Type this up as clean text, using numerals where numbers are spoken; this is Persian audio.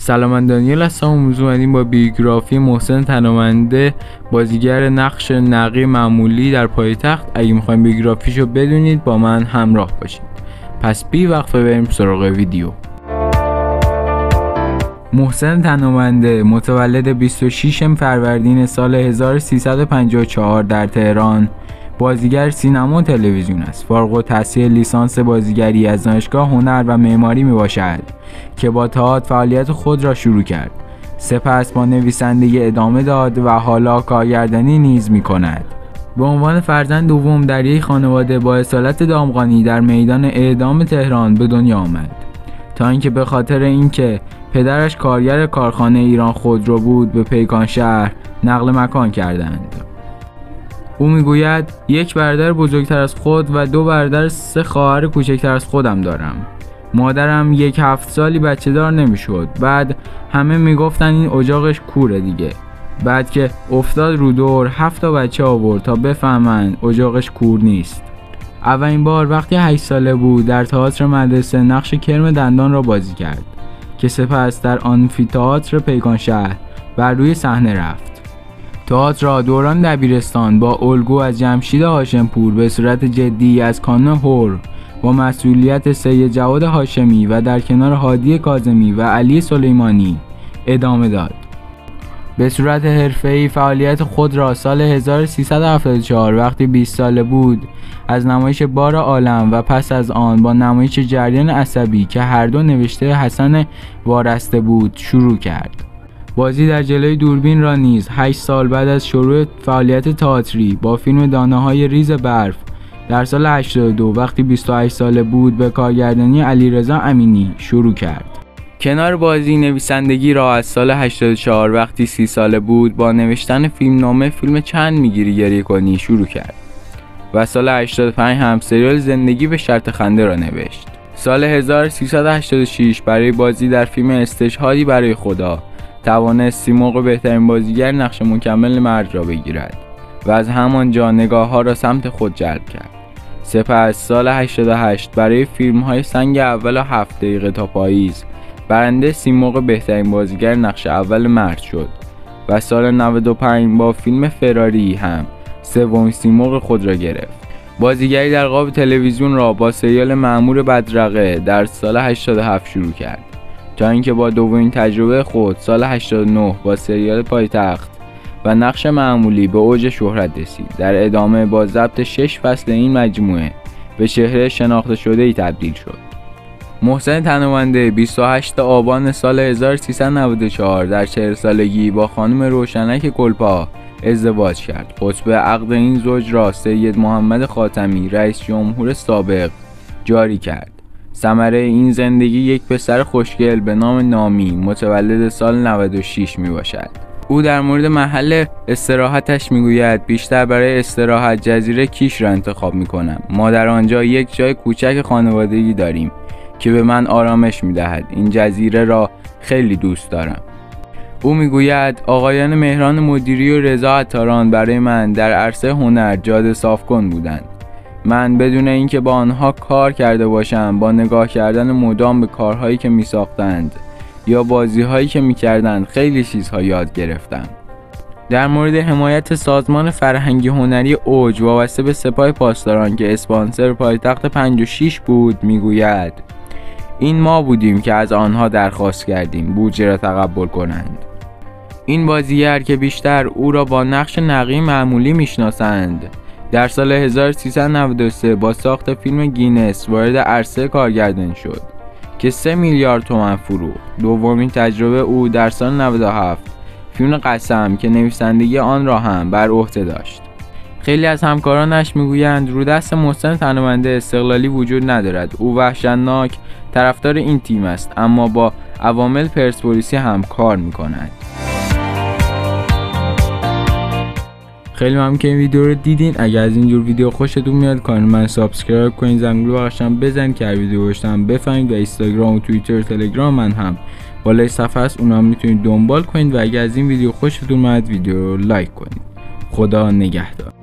سلام، من دانیل هستم. امروز اومدیم با بیوگرافی محسن تنومنده، بازیگر نقش نقی معمولی در پایتخت. اگه میخوایم بیوگرافیشو بدونید با من همراه باشید. پس بی وقفه بریم سراغ ویدیو. محسن تنومنده متولد 26 فروردین سال 1354 در تهران، بازیگر سینما و تلویزیون است. فارغ التحصیل لیسانس بازیگری از دانشگاه هنر و معماری میباشد که با تئاتر فعالیت خود را شروع کرد. سپس با نویسندگی ادامه داد و حالا کارگردانی نیز میکند. به عنوان فرزند دوم در یک خانواده با اصالت دامغانی در میدان اعدام تهران به دنیا آمد، تا اینکه به خاطر اینکه پدرش کارگر کارخانه ایران خودرو بود به پیکان شهر نقل مکان کردند. او میگوید یک برادر بزرگتر از خود و 2 برادر 3 خواهر کوچکتر از خودم دارم. مادرم 7 سالی بچه دار نمیشد. بعد همه میگفتن این اجاقش کوره دیگه. بعد که افتاد رو دور 7 تا بچه آورد تا بفهمن اجاقش کور نیست. اولین بار وقتی 8 ساله بود در تئاتر مدرسه نقش کرم دندان را بازی کرد که سپس در آمفی‌تئاتر پیکان شهر بر روی صحنه رفت. تئاتر را دوران دبیرستان با الگو از جمشید هاشمپور به صورت جدی از کانون هور با مسئولیت سید جواد هاشمی و در کنار هادی کاظمی و علی سلیمانی ادامه داد. به صورت حرفه‌ای فعالیت خود را سال 1374 وقتی 20 ساله بود از نمایش بار عالم و پس از آن با نمایش جریان عصبی که هر دو نوشته حسن وارسته بود شروع کرد. بازی در جلوی دوربین را نیز 8 سال بعد از شروع فعالیت تئاتری با فیلم دانه‌های ریز برف در سال 82 وقتی 28 ساله بود به کارگردانی علیرضا امینی شروع کرد. کنار بازی نویسندگی را از سال 84 وقتی 30 ساله بود با نوشتن فیلمنامه فیلم چند میگیری گریه کنی شروع کرد و سال 85 هم سریال زندگی به شرط خنده را نوشت. سال 1386 برای بازی در فیلم استشهادی برای خدا توانست سیمرغ بهترین بازیگر نقش مکمل مرد را بگیرد و از همانجا نگاه‌ها را سمت خود جلب کرد. سپس سال 88 برای فیلم‌های سنگ اول و 7 دقیقه تا پاییز برنده سیمرغ بهترین بازیگر نقش اول مرد شد و سال 95 با فیلم فراری هم 3مین سیمرغ خود را گرفت. بازیگری در قاب تلویزیون را با سریال مأمور بدرقه در سال 87 شروع کرد تا اینکه با دومین تجربه خود سال 89 با سریال پایتخت و نقش معمولی به اوج شهرت رسید. در ادامه با ضبط 6 فصل این مجموعه به چهره شناخته شده ای تبدیل شد. محسن تنومنده 28 آبان سال 1394 در 40 سالگی با خانم روشنک گلپا ازدواج کرد. خطبه عقد این زوج را سید محمد خاتمی رئیس جمهور سابق جاری کرد. ثمره این زندگی یک پسر خوشگل به نام نامی متولد سال 96 می باشد. او در مورد محل استراحتش می گوید بیشتر برای استراحت جزیره کیش را انتخاب می کنم. ما در آنجا یک جای کوچک خانوادگی داریم که به من آرامش می دهد. این جزیره را خیلی دوست دارم. او می گوید آقایان مهران مدیری و رضا عطاران برای من در عرصه هنر جاده صاف کن بودند. من بدون اینکه با آنها کار کرده باشم با نگاه کردن مدام به کارهایی که می ساختند یا بازیهایی که می کردند خیلی چیزها یاد گرفتم. در مورد حمایت سازمان فرهنگی هنری اوج وابسته به سپاه پاسداران که اسپانسر پایتخت 56 بود می گوید این ما بودیم که از آنها درخواست کردیم بودجه را تقبل کنند. این بازیگر که بیشتر او را با نقش نقی معمولی میشناسند در سال 1393 با ساخت فیلم گینس وارد عرصه کارگردانی شد که 3 میلیارد تومان فروخت. دومین تجربه او در سال 97 فیلم قسم که نویسندگی آن را هم بر عهده داشت. خیلی از همکارانش میگویند رو دست محسن تنومنده استقلالی وجود ندارد. او وحشتناک طرفدار این تیم است اما با عوامل پرسپولیسی هم کار میکند. خیلی ممنون که این ویدیو رو دیدین. اگر از اینجور ویدیو خوشتون میاد کانال من سابسکرایب کنین، زنگوله بغلشم بزنید که هر ویدیو گذاشتم بفهمید و اینستاگرام و توییتر و تلگرام من هم بالای صفحه است، اونها میتونید دنبال کنید و اگر از این ویدیو خوشتون اومد ویدیو رو لایک کنید. خدا نگهدار.